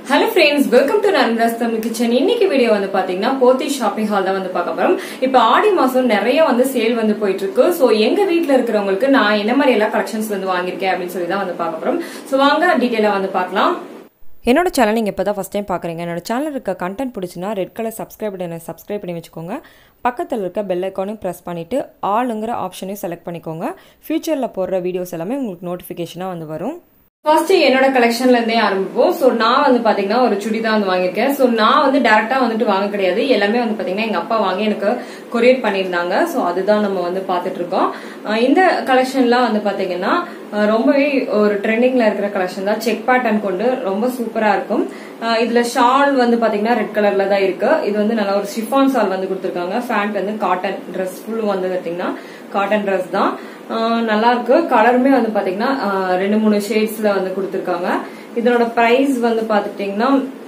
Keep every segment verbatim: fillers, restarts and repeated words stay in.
Hello friends, welcome to Narendras Tamil Kitchen. இன்னைக்கு video வந்து பாத்தீங்கன்னா போத்தி ஷாப்பிங் ஹால் தான் வந்து பார்க்க போறோம். இப்போ ஆடி மாசம் நிறைய வந்து சேல் வந்து போயிட்டு இருக்கு. சோ எங்க வீட்ல இருக்கிறவங்களுக்கு நான் என்ன மாதிரி எல்லா கலெக்ஷன்ஸ் வந்து வாங்கியிருக்கேன் அப்படின்னு சொல்லி தான் வந்து பார்க்க போறோம். சோ வாங்க டீடைலா வந்து பார்க்கலாம். என்னோட சேனல் நீங்கள் இப்போ தான் ஃபஸ்ட் டைம் பார்க்குறீங்க. என்னோட சேனல் இருக்க கண்டென்ட் பிடிச்சினா ரெட் கலர் சப்ஸ்கிரைப் பட்டனை சப்ஸ்கிரைப் பண்ணி வச்சுக்கோங்க. பக்கத்தில் இருக்க பெல் ஐக்கானையும் ப்ரெஸ் பண்ணிவிட்டு ஆளுங்கிற ஆப்ஷனையும் செலக்ட் பண்ணிக்கோங்க. ஃபியூச்சரில் போடுற வீடியோஸ் எல்லாமே உங்களுக்கு நோட்டிஃபிகேஷனாக வந்து வரும். ஃபர்ஸ்ட் என்னோட கலெக்ஷன்ல இருந்தே ஆரம்பிப்போம். சோ நான் வந்து பாத்தீங்கன்னா ஒரு சுடி தான் வந்து வாங்கியிருக்கேன். சோ நான் வந்து டைரக்டா வந்துட்டு வாங்க கிடையாது. எல்லாமே வந்து பாத்தீங்கன்னா எங்க அப்பா வாங்கி எனக்கு கொரியர் பண்ணியிருந்தாங்க. சோ அதுதான் நம்ம வந்து பாத்துட்டு இருக்கோம். இந்த கலெக்ஷன்லாம் வந்து பாத்தீங்கன்னா ரொம்பவே ஒரு ட்ரெண்டிங்ல இருக்கிற கலெக்ஷன் தான். செக் பேட்டர்ன் கொண்டு ரொம்ப சூப்பரா இருக்கும். இதுல ஷால் வந்து பாத்தீங்கன்னா ரெட் கலர்ல தான் இருக்கு. இது வந்து நல்ல ஒரு ஷிஃபான் ஷால் வந்து கொடுத்திருக்காங்க. ஃபேண்ட் வந்து காட்டன் ட்ரெஸ் ஃபுல் வந்து பாத்தீங்கன்னா காட்டன் ட்ரெஸ் தான். நல்லா இருக்கு. கலருமே வந்து பாத்தீங்கன்னா ரெண்டு மூணு ஷேட்ஸ்ல வந்து கொடுத்திருக்காங்க. இதனோட பிரைஸ் வந்து பாத்துட்டீங்கன்னா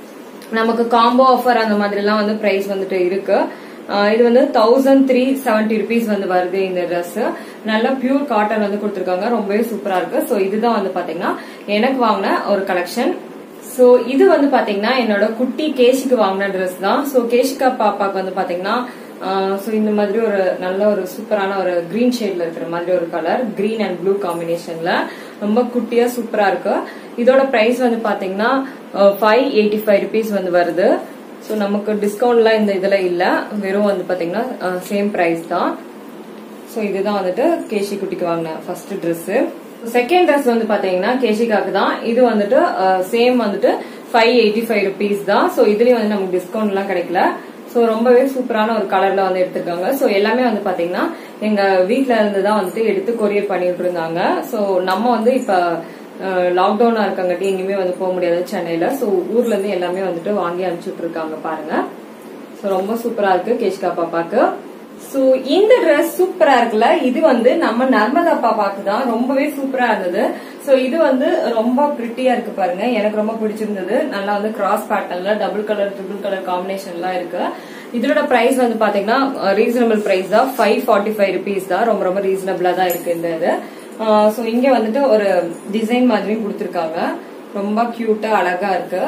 நமக்கு காம்போ ஆஃபர் அந்த மாதிரி எல்லாம் வந்து பிரைஸ் வந்துட்டு இருக்கு. இது வந்து தௌசண்ட் த்ரீ செவன்டி ருபீஸ் வந்து வருது இந்த ட்ரெஸ். நல்ல பியூர் காட்டன் வந்து கொடுத்திருக்காங்க. ரொம்பவே சூப்பரா இருக்கு. சோ இதுதான் வந்து பாத்தீங்கன்னா எனக்கு வாங்கின ஒரு கலெக்ஷன். சோ இது வந்து பாத்தீங்கன்னா என்னோட குட்டி கேஷிக்கு வாங்கின ட்ரெஸ் தான். சோ கேஷிகா பாப்பாக்கு வந்து பாத்தீங்கன்னா சோ இந்த மாதிரி ஒரு நல்ல ஒரு சூப்பரான ஒரு கிரீன் ஷேட்ல இருக்கிற மாதிரி ஒரு கலர், கிரீன் அண்ட் ப்ளூ காம்பினேஷன்ல ரொம்ப குட்டியா சூப்பரா இருக்கு. இதோட பிரைஸ் வந்து பாத்தீங்கன்னா ஃபைவ் எயிட்டி ஃபைவ் ருபீஸ் வந்து வருது. சோ நமக்கு டிஸ்கவுண்ட்லாம் இந்த இதுல இல்ல, வெறும் வந்து பாத்தீங்கன்னா சேம் பிரைஸ் தான். சோ இதுதான் வந்துட்டு கேஷி குட்டிக்கு வாங்கின ஃபர்ஸ்ட் ட்ரெஸ். செகண்ட் ட்ரெஸ் வந்து பாத்தீங்கன்னா கேஷிகாக்கு தான். இது வந்துட்டு சேம் வந்துட்டு ஃபைவ் எயிட்டி ஃபைவ் ருபீஸ் தான். சோ இதுலயும் வந்து நமக்கு டிஸ்கவுண்ட் எல்லாம் கிடைக்கல. சோ ரொம்பவே சூப்பரான ஒரு கலர்ல வந்து எடுத்திருக்காங்க. சோ எல்லாமே வந்து பாத்தீங்கன்னா எங்க வீட்ல இருந்துதான் வந்துட்டு எடுத்து கொரியர் பண்ணிட்டு இருந்தாங்க. சோ நம்ம வந்து இப்ப லாக்டவுனா இருக்காங்கட்டி எங்கேயுமே வந்து போக முடியாது சென்னையில. சோ ஊர்ல இருந்து எல்லாமே வந்துட்டு வாங்கி அனுப்பிச்சுட்டு இருக்காங்க பாருங்க. சோ ரொம்ப சூப்பரா இருக்கு கேஷிகா பாப்பாக்கு. சோ இந்த ட்ரெஸ் சூப்பரா இருக்குல்ல. இது வந்து நம்ம நர்மதா பாப்பாக்கு தான். ரொம்பவே சூப்பரா இருந்தது. சோ இது வந்து ரொம்ப பிரிட்டியா இருக்கு பாருங்க. எனக்கு ரொம்ப பிடிச்சிருந்தது. நல்லா வந்து கிராஸ் பேட்டர்ன்ல double colour triple colour combination எல்லாம் இருக்கு. இதோட பிரைஸ் வந்து பாத்தீங்கன்னா ரீசனபிள் பிரைஸ் தான். ஃபைவ் ஃபார்ட்டி ஃபைவ் ருபீஸ் தான். ரொம்ப ரொம்ப ரீசனபிளா தான் இருக்கு இந்த இது. சோ இங்க வந்துட்டு ஒரு டிசைன் மாதிரியும் கொடுத்திருக்காங்க. ரொம்ப கியூட்டா அழகா இருக்கு.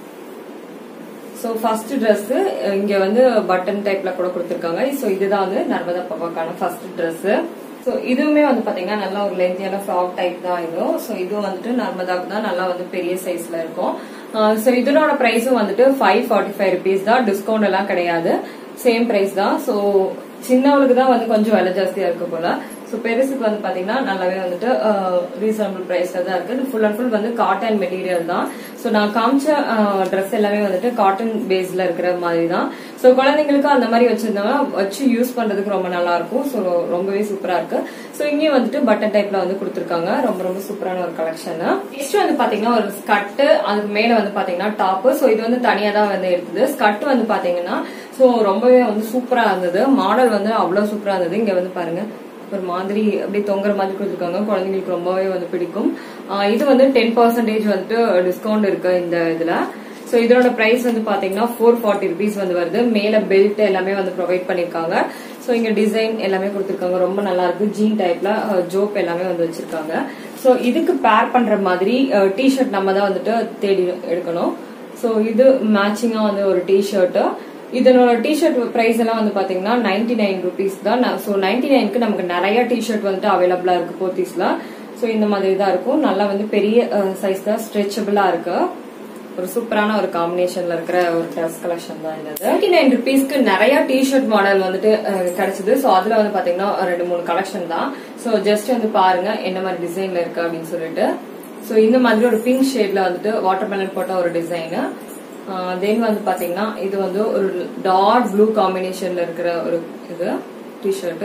சோ ஃபர்ஸ்ட் ட்ரெஸ் இங்க வந்து பட்டன் டைப்ல கூட கொடுத்திருக்காங்க. சோ இதுதான் வந்து நர்மதா பாப்பாக்கான ஃபர்ஸ்ட் ட்ரெஸ். சோ இதுவுமே வந்து பாத்தீங்கன்னா நல்லா ஒரு லென்த்தியான ஃப்ராக் டைப் தான் இது. சோ இதுவும் வந்துட்டு நர்மதாக்கு தான் நல்லா வந்து பெரிய சைஸ்ல இருக்கும். சோ இதனோட பிரைஸும் வந்துட்டு ஃபைவ் ஃபார்ட்டி ஃபைவ் ருபீஸ் தான். டிஸ்கவுண்ட் எல்லாம் கிடையாது, சேம் பிரைஸ் தான். சோ சின்னவளுக்கு தான் வந்து கொஞ்சம் விலை ஜாஸ்தியா இருக்கு போல. சோ பெருசுக்கு வந்து பாத்தீங்கன்னா நல்லாவே வந்துட்டு ரீசனபிள் பிரைஸ்ல தான் இருக்கு. ஃபுல் அண்ட் ஃபுல் வந்து காட்டன் மெட்டீரியல் தான். சோ நான் காமிச்ச ட்ரெஸ் எல்லாமே வந்துட்டு காட்டன் பேஸ்ல இருக்கிற மாதிரி தான். சோ குழந்தைங்களுக்கு அந்த மாதிரி வச்சிருந்தோம்னா வச்சு யூஸ் பண்றதுக்கு ரொம்ப நல்லா இருக்கும். சோ ரொம்பவே சூப்பரா இருக்கு. சோ இங்கேயும் வந்துட்டு பட்டன் டைப்ல வந்து கொடுத்திருக்காங்க. ரொம்ப ரொம்ப சூப்பரான ஒரு கலெக்ஷன். நெக்ஸ்ட் வந்து பாத்தீங்கன்னா ஒரு ஸ்கர்ட், அதுக்கு மேல வந்து பாத்தீங்கன்னா டாப். சோ இது வந்து தனியா தான் வந்து இருக்குது. ஸ்கர்ட் வந்து பாத்தீங்கன்னா சோ ரொம்பவே வந்து சூப்பரா இருந்தது. மாடல் வந்து அவ்வளவு சூப்பரா இருந்தது. இங்க வந்து பாருங்க ஒரு மாதிரி அப்படியே தொங்குற மாதிரி கொடுத்துருக்காங்க. குழந்தைங்களுக்கு ரொம்பவே வந்து பிடிக்கும். இது வந்து டென் பர்சன்டேஜ் வந்துட்டு டிஸ்கவுண்ட் இருக்கு இந்த இதுல. சோ இதோட பிரைஸ் வந்து பாத்தீங்கன்னா ஃபோர் ஃபார்ட்டி ருபீஸ் வந்து வருது. மேல பெல்ட் எல்லாமே வந்து ப்ரொவைட் பண்ணிருக்காங்க. சோ இங்க டிசைன் எல்லாமே கொடுத்திருக்காங்க. ரொம்ப நல்லா இருக்கு. ஜீன் டைப்ல ஜோப் எல்லாமே வந்து வச்சிருக்காங்க. சோ இதுக்கு பேர் பண்ற மாதிரி டி ஷர்ட் நம்ம தான் வந்துட்டு தேடி எடுக்கணும். சோ இது மேட்சிங்கா வந்து ஒரு டி ஷர்ட். இதனோட டி ஷர்ட் பிரைஸ் எல்லாம் வந்து பாத்தீங்கன்னா நைன்டி நைன் ருபீஸ் தான். சோ நைன்டி நைனுக்கு நமக்கு நிறைய டி ஷர்ட் வந்துட்டு அவைலபிளா இருக்கு போத்தீஸ்ல. சோ இந்த மாதிரி தான் இருக்கும். நல்லா வந்து பெரிய சைஸ் தான், ஸ்ட்ரெச்சபிளா இருக்கு. ஒரு சூப்பரான ஒரு காம்பினேஷன்ல இருக்கிற ஒரு ட்ரெஸ் கலெக்ஷன் தான் இந்த நைன்டி நைன் ருபீஸ்க்கு நிறைய டி ஷர்ட் மாடல் வந்துட்டு கிடைச்சது. சோ அதுல வந்து பாத்தீங்கன்னா ரெண்டு மூணு கலெக்ஷன் தான். சோ ஜஸ்ட் வந்து பாருங்க என்ன மாதிரி டிசைன்ல இருக்கு அப்படின்னு சொல்லிட்டு. சோ இந்த மாதிரி ஒரு பிங்க் ஷேட்ல வந்துட்டு வாட்டர் மெலன் போட்ட ஒரு டிசைன். தென் வந்து பாத்தீங்கன்னா இது வந்து ஒரு டார்க் ப்ளூ காம்பினேஷன்ல இருக்கிற ஒரு இது டி ஷர்ட்.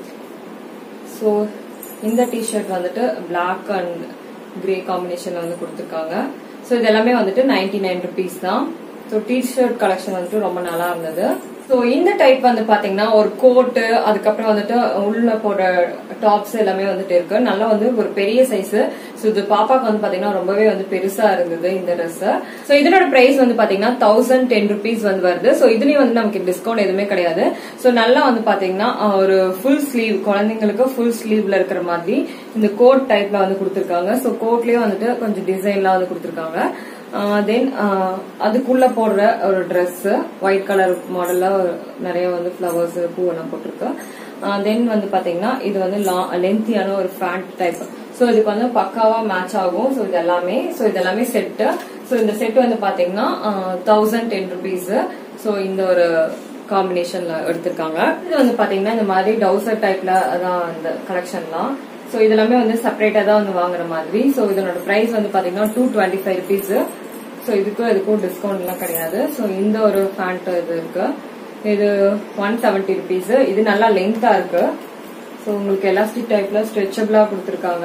சோ இந்த டி ஷர்ட் வந்துட்டு பிளாக் அண்ட் கிரே காம்பினேஷன்ல வந்து கொடுத்திருக்காங்க. சோ இது எல்லாமே வந்துட்டு நைன்டி நைன் ருபீஸ் தான். சோ டி ஷர்ட் கலெக்ஷன் வந்துட்டு ரொம்ப நல்லா இருந்தது. சோ இந்த டைப் வந்து பாத்தீங்கன்னா ஒரு கோட்டு, அதுக்கப்புறம் வந்துட்டு உள்ள போடுற டாப்ஸ் எல்லாமே வந்துட்டு இருக்கு. நல்லா வந்து ஒரு பெரிய சைஸ். சோ இது பாப்பாக்கு வந்து பாத்தீங்கன்னா ரொம்பவே வந்து பெருசா இருந்தது இந்த ட்ரெஸ். சோ இதனோட பிரைஸ் வந்து பாத்தீங்கன்னா தௌசண்ட் டென் ருபீஸ் வந்து வருது. சோ இதுலயும் வந்து நமக்கு டிஸ்கவுண்ட் எதுவுமே கிடையாது. சோ நல்லா வந்து பாத்தீங்கன்னா ஒரு ஃபுல் ஸ்லீவ், குழந்தைங்களுக்கு ஃபுல் ஸ்லீவ்ல இருக்கிற மாதிரி இந்த கோட் டைப்ல வந்து கொடுத்திருக்காங்க. சோ கோட்லயும் வந்துட்டு கொஞ்சம் டிசைன்லாம் வந்து கொடுத்திருக்காங்க. தென் அதுக்குள்ள போடுற ஒரு ட்ரெஸ் ஒயிட் கலர் மாடல்ல நிறைய வந்து ஃபிளவர்ஸ் பூவெல்லாம் போட்டிருக்கு. தென் வந்து பாத்தீங்கன்னா இது வந்து லென்த்தியான ஒரு ஃபேண்ட் டைப். சோ இதுக்கு வந்து பக்காவா மேட்ச் ஆகும். சோ இது எல்லாமே சோ இது எல்லாமே செட்டு. சோ இந்த செட் வந்து பாத்தீங்கன்னா தௌசண்ட் டென் ருபீஸ். சோ இந்த ஒரு காம்பினேஷன்ல எடுத்திருக்காங்க. இது வந்து பாத்தீங்கன்னா இந்த மாதிரி டவுசர் டைப்ல அதான் இந்த கலெக்ஷன்லாம். சோ இதெல்லாமே வந்து செப்பரேட்டா தான் வந்து வாங்குற மாதிரி. சோ இதனோட பிரைஸ் வந்து பாத்தீங்கன்னா two twenty five rupees. So இதுக்கும் இதுக்கும் டிஸ்கவுண்ட் எல்லாம் கிடையாது. சோ இந்த ஒரு பேண்ட் இது இருக்கு, இது ஒன் செவன்டி ருபீஸ். இது நல்லா லென்த்தா இருக்கு. சோ உங்களுக்கு எலாஸ்டிக் டைப்ல ஸ்ட்ரெச்சபிளா கொடுத்திருக்காங்க.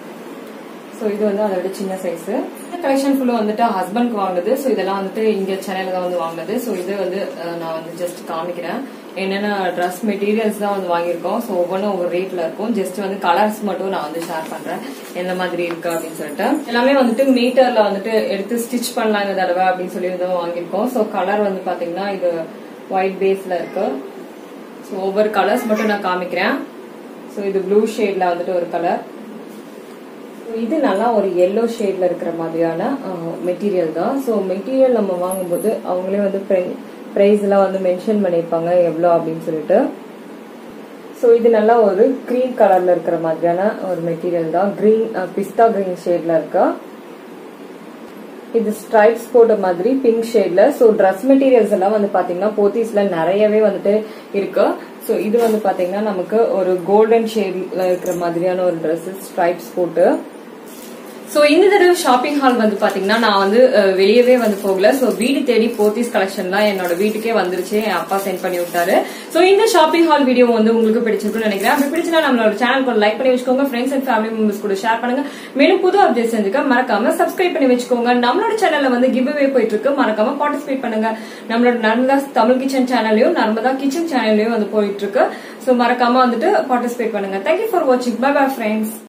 சோ இது வந்து அதோட சின்ன சைஸ். இந்த கலெக்ஷன் ஃபுல்லா வந்துட்டு ஹஸ்பண்ட்க்கு வாங்குனது. சோ இதெல்லாம் வந்துட்டு இங்க சென்னையில தான் வந்து வாங்குனது. சோ இது வந்து நான் வந்து ஜஸ்ட் காமிக்கிறேன். என்னென்ன ட்ரெஸ் மெட்டீரியல்ஸ் தான் வந்து வாங்கியிருக்கோம். ஸோ ஒவ்வொன்றும் ஒவ்வொரு ரேட்ல இருக்கும். ஜஸ்ட் வந்து கலர்ஸ் மட்டும் நான் வந்து ஷேர் பண்றேன் எந்த மாதிரி இருக்கு அப்படின்னு சொல்லிட்டு. எல்லாமே வந்துட்டு மீட்டர்ல வந்துட்டு எடுத்து ஸ்டிச் பண்ணலாம் இந்த தடவை அப்படின்னு சொல்லி வந்து வாங்கியிருக்கோம். ஸோ கலர் வந்து பாத்தீங்கன்னா இது ஒயிட் பேஸ்ல இருக்கு. ஸோ ஒவ்வொரு கலர்ஸ் மட்டும் நான் காமிக்கிறேன். ஸோ இது ப்ளூ ஷேட்ல வந்துட்டு ஒரு கலர். இது நல்லா ஒரு எல்லோ ஷேட்ல இருக்கிற மாதிரியான மெட்டீரியல் தான். ஸோ மெட்டீரியல் நம்ம வாங்கும்போது அவங்களே வந்து பிரைஸ் எல்லாம் வந்து மென்ஷன் பண்ணிருப்பாங்க எவ்வளோ அப்படின்னு சொல்லிட்டு. ஸோ இது நல்லா ஒரு கிரீன் கலர்ல இருக்கிற மாதிரியான ஒரு மெட்டீரியல் தான். கிரீன் பிஸ்தா கிரீன் ஷேட்ல இருக்கு. இது ஸ்ட்ரைப்ஸ் போட்ட மாதிரி பிங்க் ஷேட்ல. ஸோ ட்ரெஸ் மெட்டீரியல்ஸ் எல்லாம் வந்து பாத்தீங்கன்னா போத்தீஸ்ல நிறையவே வந்துட்டு இருக்கு. ஸோ இது வந்து பாத்தீங்கன்னா நமக்கு ஒரு கோல்டன் ஷேட்ல இருக்கிற மாதிரியான ஒரு ட்ரெஸ் ஸ்ட்ரைப்ஸ் போட்டு. சோ இந்த தடவை ஷாப்பிங் ஹால் வந்து பாத்தீங்கன்னா நான் வந்து வெளியவே வந்து போகல. சோ வீடு தேடி போத்தீஸ் கலெக்ஷன்லாம் என்னோட வீட்டுக்கே வந்துருச்சு. என் அப்பா சென்ட் பண்ணி விட்டாரு. சோ இந்த ஷாப்பிங் ஹால் வீடியோ வந்து உங்களுக்கு பிடிச்சிருக்குன்னு நினைக்கிறேன். அப்படி பிடிச்சா நம்மளோட சேனல் லைக் பண்ணி வச்சுக்கோங்க. ஃப்ரெண்ட்ஸ் அண்ட் ஃபேமிலி மெம்பர்ஸ் கூட ஷேர் பண்ணுங்க. மேலும் புது அப்டேட் செஞ்சுக்க மறக்காம சப்ஸ்கிரைப் பண்ணி வச்சுக்கோங்க. நம்மளோட சேனல்ல வந்து கிவ் அவே போயிட்டு இருக்கு. மறக்காம பார்ட்டிசிபேட் பண்ணுங்க. நம்மளோட நர்மதா தமிழ் கிச்சன் சேனல்லையும் நர்மதா கிச்சன் சேனல்லையும் வந்து போயிட்டு இருக்கு. சோ மறக்காம வந்துட்டு பார்ட்டிசிபேட் பண்ணுங்க. தேங்க்யூ ஃபார் வாட்சிங். Bye bye friends.